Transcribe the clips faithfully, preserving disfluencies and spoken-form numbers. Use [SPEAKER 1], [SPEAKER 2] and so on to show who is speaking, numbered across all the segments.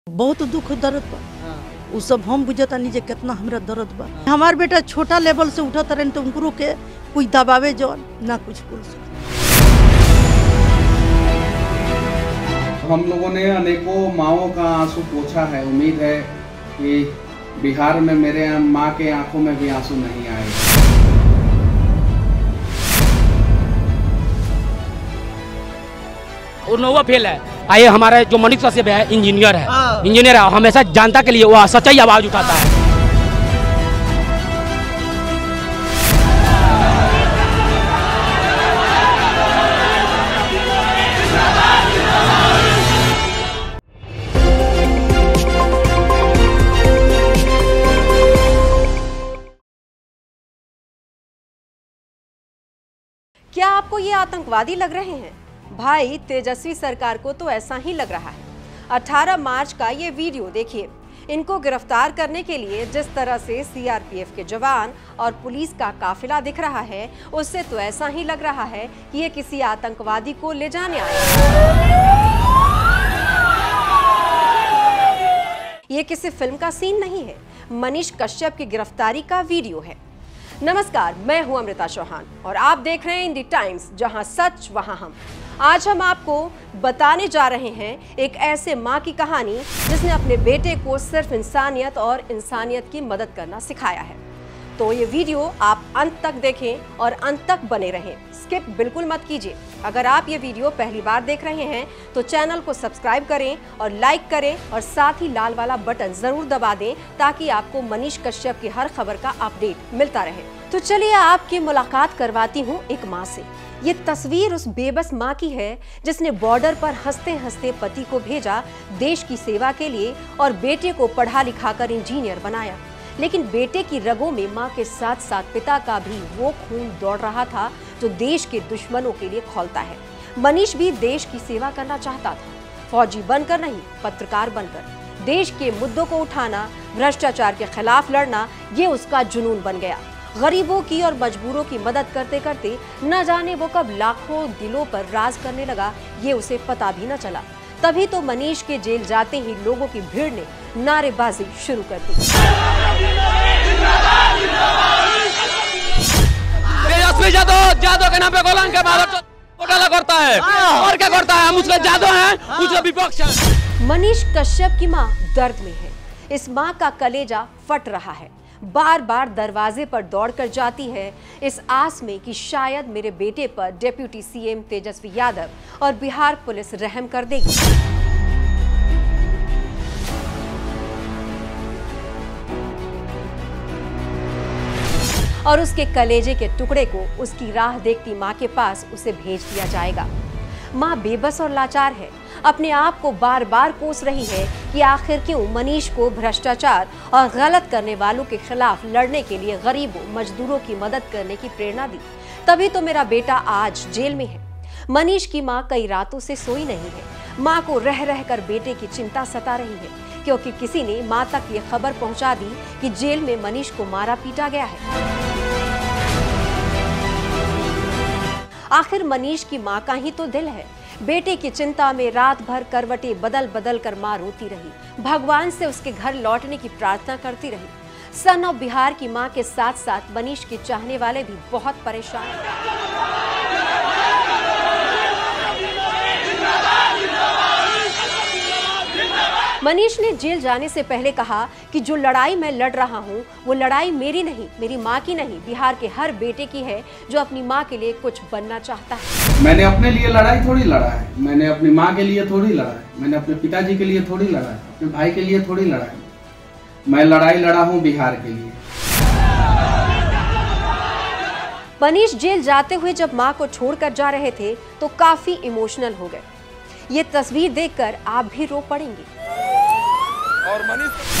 [SPEAKER 1] बहुत दुख दर्द बा उ सब हम बुझता नहीं जे कितना हमरा दर्द बा। हमार बेटा छोटा लेवल से उठत रहे तो उनको के कोई दबावे जो ना कुछ पुलिस।
[SPEAKER 2] हम लोगों ने अनेकों माओं का आंसू पोंछा है। उम्मीद है कि बिहार में मेरे माँ के आंखों में भी आंसू नहीं आए।
[SPEAKER 3] उन्नोवा फेल है। आइए हमारे जो मनीष कश्यप है इंजीनियर है, इंजीनियर है, हमेशा जनता के लिए वो सच्चाई आवाज उठाता है।
[SPEAKER 4] क्या आपको ये आतंकवादी लग रहे हैं? भाई तेजस्वी सरकार को तो ऐसा ही लग रहा है। अठारह मार्च का ये वीडियो देखिए। इनको गिरफ्तार करने के लिए जिस तरह से सीआरपीएफ के जवान और पुलिस का काफिला दिख रहा है, उससे तो ऐसा ही लग रहा है कि ये किसी आतंकवादी को ले जाने आया है। ये किसी फिल्म का सीन नहीं है, मनीष कश्यप की गिरफ्तारी का वीडियो है। नमस्कार, मैं हूं अमृता चौहान और आप देख रहे हैं इंडी टाइम्स, जहां सच वहां हम। आज हम आपको बताने जा रहे हैं एक ऐसे मां की कहानी जिसने अपने बेटे को सिर्फ इंसानियत और इंसानियत की मदद करना सिखाया है। तो ये वीडियो आप अंत तक देखें और अंत तक बने रहें, स्किप बिल्कुल मत कीजिए। अगर आप ये वीडियो पहली बार देख रहे हैं तो चैनल को सब्सक्राइब करें और लाइक करें और साथ ही लाल वाला बटन जरूर दबा दें ताकि आपको मनीष कश्यप की हर खबर का अपडेट मिलता रहे। तो चलिए आपकी मुलाकात करवाती हूँ एक माँ से। ये तस्वीर उस बेबस माँ की है जिसने बॉर्डर पर हंसते हंसते पति को भेजा देश की सेवा के लिए और बेटे को पढ़ा लिखा कर इंजीनियर बनाया। लेकिन बेटे की रगों में माँ के साथ साथ पिता का भी वो खून दौड़ रहा था जो देश के दुश्मनों के लिए खौलता है। मनीष भी देश की सेवा करना चाहता था, फौजी बनकर नहीं, पत्रकार बनकर। देश के मुद्दों को उठाना, भ्रष्टाचार के खिलाफ लड़ना, ये उसका जुनून बन गया। गरीबों की और मजबूरों की मदद करते करते न जाने वो कब लाखों दिलों पर राज करने लगा, ये उसे पता भी न चला। तभी तो मनीष के जेल जाते ही लोगों की भीड़ ने नारेबाजी शुरू कर दी।
[SPEAKER 3] तेजस्वी यादव यादव के नाम पे गोलान के बाद घोटाला करता है और क्या करता है? हम उसके यादव हैं, उसका विपक्ष है।
[SPEAKER 4] मनीष कश्यप की मां दर्द में है। इस मां का कलेजा फट रहा है। बार बार दरवाजे पर दौड़कर जाती है इस आस में कि शायद मेरे बेटे पर डिप्टी सीएम तेजस्वी यादव और बिहार पुलिस रहम कर देगी। और उसके कलेजे के टुकड़े को उसकी राह देखती मां के पास उसे भेज दिया जाएगा। मां बेबस और लाचार है, अपने आप को बार बार कोस रही है कि आखिर क्यों मनीष को भ्रष्टाचार और गलत करने वालों के खिलाफ लड़ने के लिए गरीबों मजदूरों की मदद करने की प्रेरणा दी। तभी तो मेरा बेटा आज जेल में है। मनीष की मां कई रातों से सोई नहीं है। मां को रह रह कर बेटे की चिंता सता रही है क्योंकि किसी ने मां तक ये खबर पहुंचा दी कि जेल में मनीष को मारा पीटा गया है। आखिर मनीष की मां का ही तो दिल है। बेटे की चिंता में रात भर करवटें बदल बदल कर मां रोती रही, भगवान से उसके घर लौटने की प्रार्थना करती रही। सन ऑफ बिहार की मां के साथ साथ मनीष के चाहने वाले भी बहुत परेशान हैं। मनीष ने जेल जाने से पहले कहा कि जो लड़ाई मैं लड़ रहा हूँ वो लड़ाई मेरी नहीं, मेरी माँ की नहीं, बिहार के हर बेटे की है जो अपनी माँ के लिए कुछ बनना चाहता है।
[SPEAKER 2] मैंने अपने लिए लड़ाई थोड़ी लड़ा है, मैंने अपनी माँ के लिए थोड़ी लड़ा है, मैंने अपने पिताजी के लिए थोड़ी लड़ा है, अपने भाई के लिए थोड़ी लड़ा है। मैं लड़ाई लड़ा हूँ बिहार के लिए।
[SPEAKER 4] मनीष जेल जाते हुए जब माँ को छोड़कर जा रहे थे तो काफी इमोशनल हो गए। ये तस्वीर देखकर आप भी रो पड़ेंगे।
[SPEAKER 3] और मनीष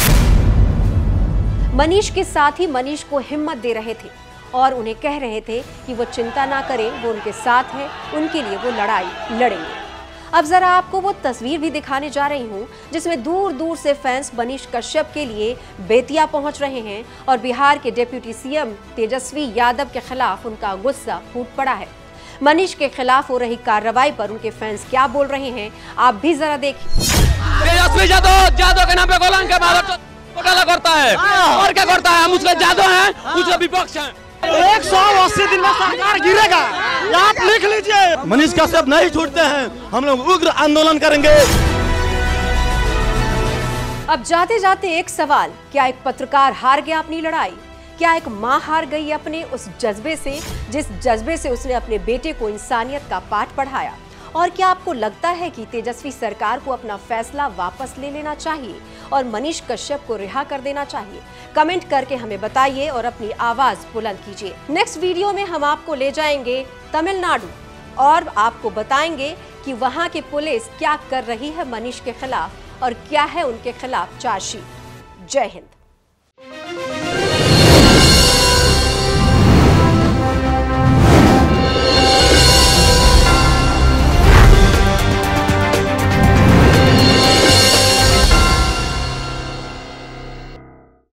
[SPEAKER 4] मनीष के साथ ही मनीष को हिम्मत दे रहे थे और उन्हें कह रहे थे कि वो चिंता ना करें, वो उनके साथ है, उनके लिए वो लड़ाई लड़ेंगे। अब जरा आपको वो तस्वीर भी दिखाने जा रही हूँ जिसमें दूर दूर से फैंस मनीष कश्यप के लिए बेतिया पहुंच रहे हैं और बिहार के डिप्टी सीएम तेजस्वी यादव के खिलाफ उनका गुस्सा फूट पड़ा है। मनीष के खिलाफ हो रही कार्रवाई पर उनके फैंस क्या बोल रहे हैं, आप भी जरा देखिए।
[SPEAKER 3] तेजस्वी यादव यादव के नाम पे गोलान के बाद घोटाला करता है और क्या करता है? हम उसके यादव हैं, उसका विपक्ष है।
[SPEAKER 5] एक सौ अस्सी दिन में सरकार गिरेगा, आप लिख लीजिए। मनीष कश्यप नहीं छूटते हैं, हम लोग उग्र आंदोलन करेंगे।
[SPEAKER 4] अब जाते जाते एक सवाल, क्या एक पत्रकार हार गया अपनी लड़ाई? क्या एक मां हार गई अपने उस जज्बे से, जिस जज्बे से उसने अपने बेटे को इंसानियत का पाठ पढ़ाया? और क्या आपको लगता है कि तेजस्वी सरकार को अपना फैसला वापस ले लेना चाहिए और मनीष कश्यप को रिहा कर देना चाहिए? कमेंट करके हमें बताइए और अपनी आवाज बुलंद कीजिए। नेक्स्ट वीडियो में हम आपको ले जाएंगे तमिलनाडु और आपको बताएंगे कि वहां की पुलिस क्या कर रही है मनीष के खिलाफ और क्या है उनके खिलाफ चार्जशीट। जय हिंद।